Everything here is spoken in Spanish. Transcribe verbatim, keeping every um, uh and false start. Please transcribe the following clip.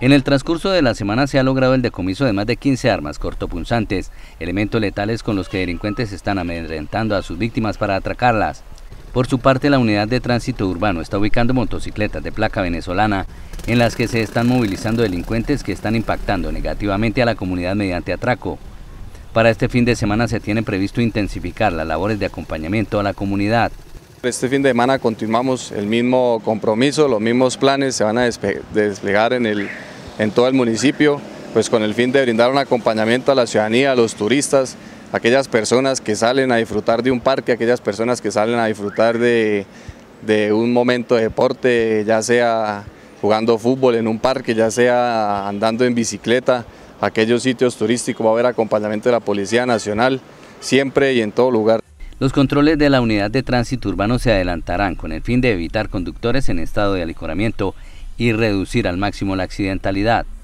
En el transcurso de la semana se ha logrado el decomiso de más de quince armas cortopunzantes, elementos letales con los que delincuentes están amedrentando a sus víctimas para atracarlas. Por su parte, la unidad de tránsito urbano está ubicando motocicletas de placa venezolana en las que se están movilizando delincuentes que están impactando negativamente a la comunidad mediante atraco. Para este fin de semana se tiene previsto intensificar las labores de acompañamiento a la comunidad. Este fin de semana continuamos el mismo compromiso, los mismos planes se van a desplegar en, el, en todo el municipio, pues con el fin de brindar un acompañamiento a la ciudadanía, a los turistas, a aquellas personas que salen a disfrutar de un parque, aquellas personas que salen a disfrutar de, de un momento de deporte, ya sea jugando fútbol en un parque, ya sea andando en bicicleta, aquellos sitios turísticos va a haber acompañamiento de la Policía Nacional, siempre y en todo lugar. Los controles de la unidad de tránsito urbano se adelantarán con el fin de evitar conductores en estado de alicoramiento y reducir al máximo la accidentalidad.